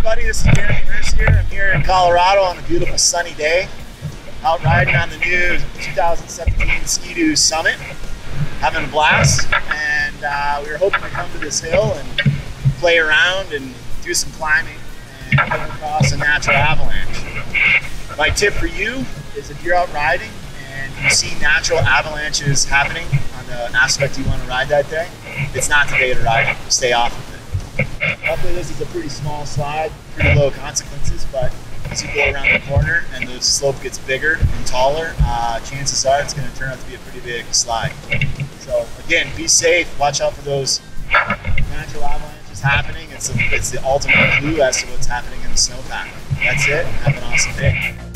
everybody, this is Jeremy Mercier. I'm here in Colorado on a beautiful sunny day, out riding on the new 2017 Ski-Doo Summit, having a blast, and we were hoping to come to this hill and play around and do some climbing and come across a natural avalanche. My tip for you is if you're out riding and you see natural avalanches happening on the aspect you want to ride that day, it's not the day to ride it. Stay off of it. Luckily, this is a pretty small slide, pretty low consequences, but as you go around the corner and the slope gets bigger and taller, chances are it's going to turn out to be a pretty big slide. So again, be safe, watch out for those natural avalanches happening. It's the ultimate clue as to what's happening in the snowpack. That's it, have an awesome day.